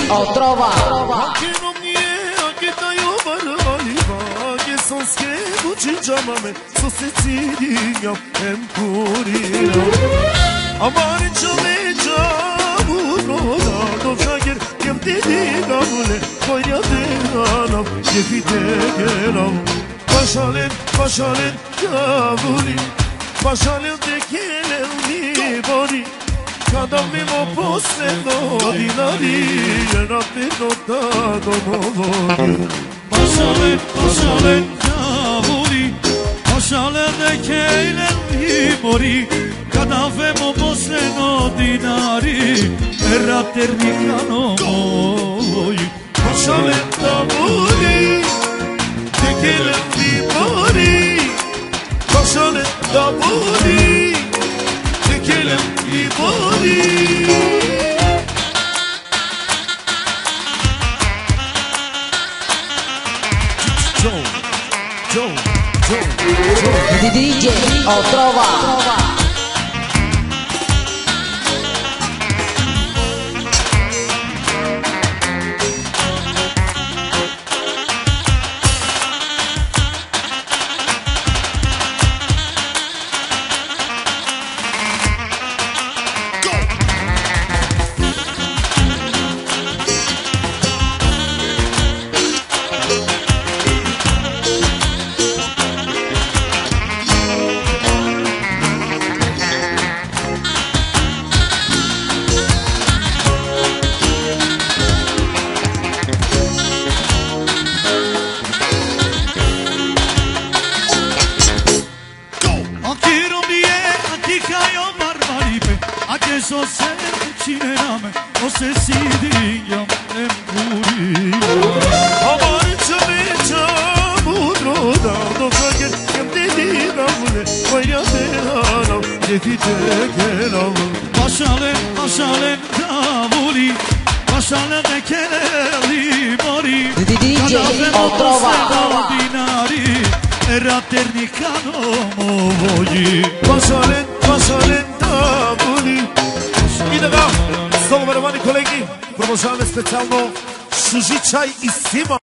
Otrova. Anche non mi è, anche da io paraliva, che son schievo ci chiamame, so se ti dico è purino. Amare ciò me già no çagir kimdi digavule koyya dinanam yefite gelam başalın kavuli başalın dekelem mi bori kadam mi mo posendo dinari rabbi nota domovori başalın kavuli başalın dekelem mi bori Cadavemo poseno dinari Erra ternicano moi Başalın davuli Tekelem mi bori Başalın davuli Tekelem mi bori Joe DJ Otrova. So se cinerame o se si dignam em purino Amare çameça budroda Dokagir kimdi digavule koyya dinanam yefite gelam Başalın davuli başalın dekelem mori DJ Otrova. dinari Erra ternicano moi Başalın davuli I da ga, slovo verovani kolegi, продължаваме специално Сужичай и Сима.